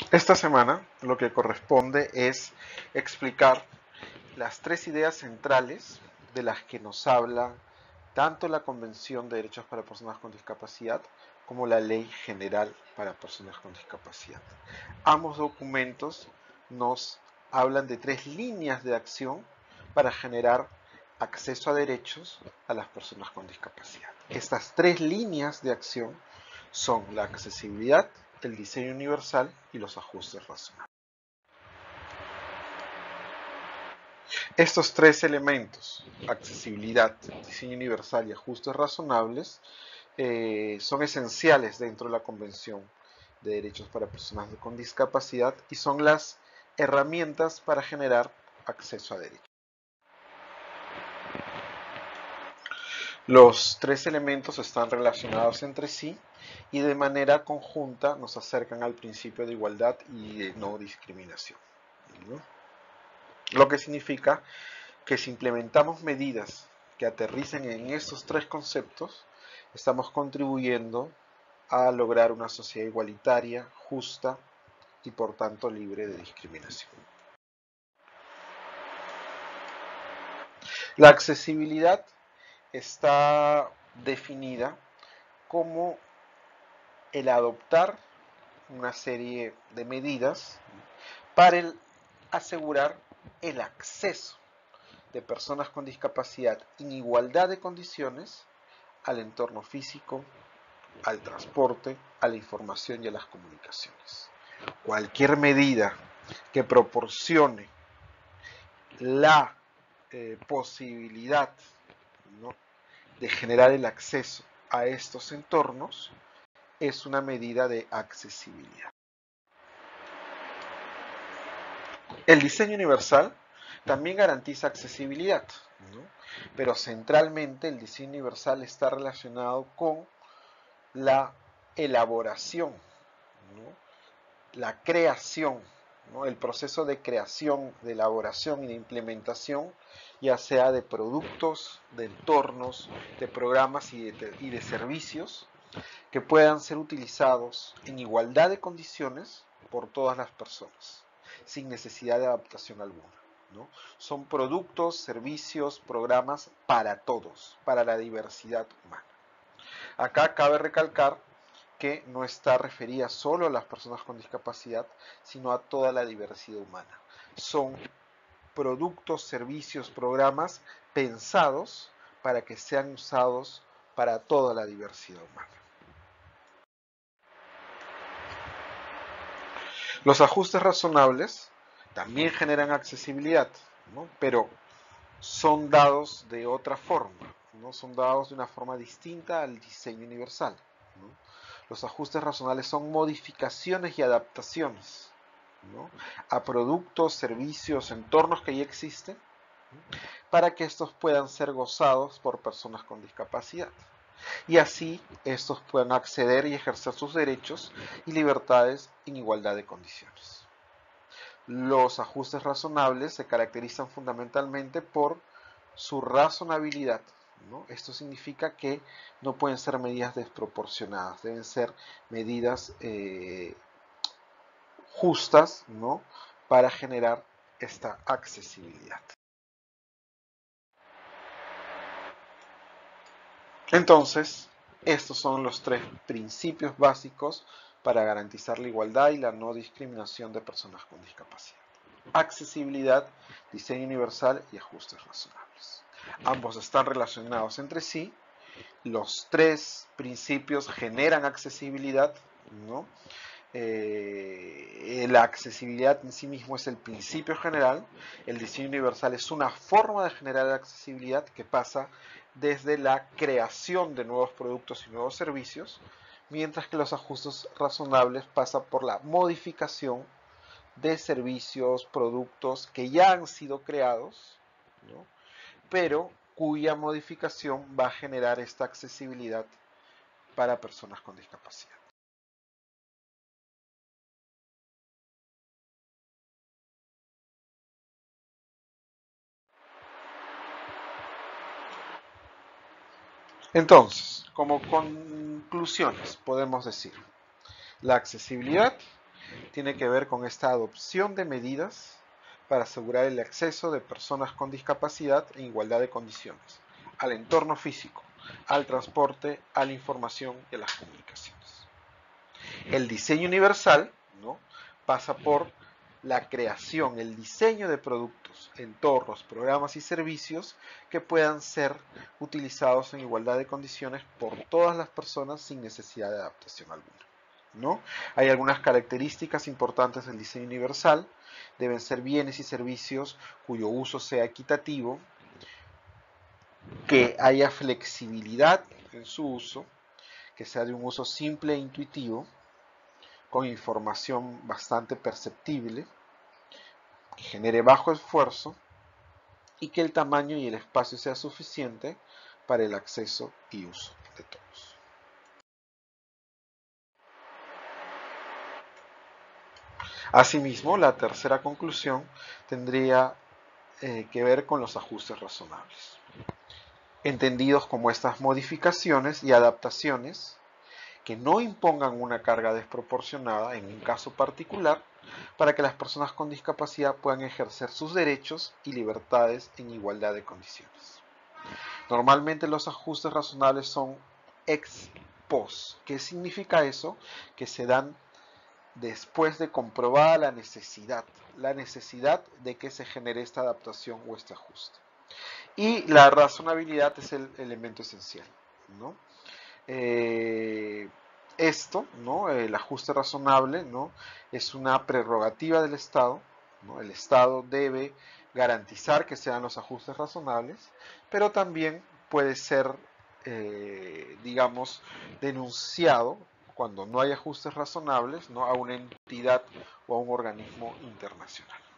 Esta semana lo que corresponde es explicar las tres ideas centrales de las que nos habla tanto la Convención de Derechos para Personas con Discapacidad como la Ley General para Personas con Discapacidad. Ambos documentos nos hablan de tres líneas de acción para generar acceso a derechos a las personas con discapacidad. Estas tres líneas de acción son la accesibilidad, el diseño universal y los ajustes razonables. Estos tres elementos, accesibilidad, diseño universal y ajustes razonables, son esenciales dentro de la Convención de Derechos para Personas con Discapacidad y son las herramientas para generar acceso a derechos. Los tres elementos están relacionados entre sí y de manera conjunta nos acercan al principio de igualdad y de no discriminación, ¿no? Lo que significa que si implementamos medidas que aterricen en estos tres conceptos, estamos contribuyendo a lograr una sociedad igualitaria, justa y por tanto libre de discriminación. La accesibilidad está definida como el adoptar una serie de medidas para asegurar el acceso de personas con discapacidad en igualdad de condiciones al entorno físico, al transporte, a la información y a las comunicaciones. Cualquier medida que proporcione la posibilidad, ¿no?, de generar el acceso a estos entornos es una medida de accesibilidad. El diseño universal también garantiza accesibilidad, ¿no?, pero centralmente el diseño universal está relacionado con la elaboración, ¿no?, la creación, ¿no?, el proceso de creación, de elaboración y de implementación, ya sea de productos, de entornos, de programas y de servicios que puedan ser utilizados en igualdad de condiciones por todas las personas, sin necesidad de adaptación alguna, ¿no? Son productos, servicios, programas para todos, para la diversidad humana. Acá cabe recalcar que no está referida solo a las personas con discapacidad, sino a toda la diversidad humana. Son productos, servicios, programas pensados para que sean usados para toda la diversidad humana. Los ajustes razonables también generan accesibilidad, ¿no?, pero son dados de otra forma, ¿no?, son dados de una forma distinta al diseño universal, ¿no? Los ajustes razonables son modificaciones y adaptaciones, ¿no?, a productos, servicios, entornos que ya existen, ¿no?, para que estos puedan ser gozados por personas con discapacidad. Y así estos puedan acceder y ejercer sus derechos y libertades en igualdad de condiciones. Los ajustes razonables se caracterizan fundamentalmente por su razonabilidad, ¿no? Esto significa que no pueden ser medidas desproporcionadas, deben ser medidas justas, ¿no?, para generar esta accesibilidad. Entonces, estos son los tres principios básicos para garantizar la igualdad y la no discriminación de personas con discapacidad: accesibilidad, diseño universal y ajustes razonables. Ambos están relacionados entre sí. Los tres principios generan accesibilidad, ¿no? La accesibilidad en sí mismo es el principio general. El diseño universal es una forma de generar accesibilidad que pasa desde la creación de nuevos productos y nuevos servicios, mientras que los ajustes razonables pasan por la modificación de servicios, productos que ya han sido creados, ¿no?, pero cuya modificación va a generar esta accesibilidad para personas con discapacidad. Entonces, como conclusiones, podemos decir: la accesibilidad tiene que ver con esta adopción de medidas para asegurar el acceso de personas con discapacidad en igualdad de condiciones al entorno físico, al transporte, a la información y a las comunicaciones. El diseño universal, ¿no?, pasa por la creación, el diseño de productos, entornos, programas y servicios que puedan ser utilizados en igualdad de condiciones por todas las personas sin necesidad de adaptación alguna, ¿no? Hay algunas características importantes del diseño universal. Deben ser bienes y servicios cuyo uso sea equitativo, que haya flexibilidad en su uso, que sea de un uso simple e intuitivo, con información bastante perceptible, que genere bajo esfuerzo y que el tamaño y el espacio sea suficiente para el acceso y uso de todos. Asimismo, la tercera conclusión tendría que ver con los ajustes razonables, entendidos como estas modificaciones y adaptaciones que no impongan una carga desproporcionada en un caso particular para que las personas con discapacidad puedan ejercer sus derechos y libertades en igualdad de condiciones. Normalmente los ajustes razonables son ex post. ¿Qué significa eso? Que se dan después de comprobada la necesidad de que se genere esta adaptación o este ajuste. Y la razonabilidad es el elemento esencial, ¿no? Esto, ¿no?, el ajuste razonable, ¿no?, es una prerrogativa del Estado, ¿no? El Estado debe garantizar que sean los ajustes razonables, pero también puede ser, digamos, denunciado cuando no hay ajustes razonables, ¿no?, a una entidad o a un organismo internacional.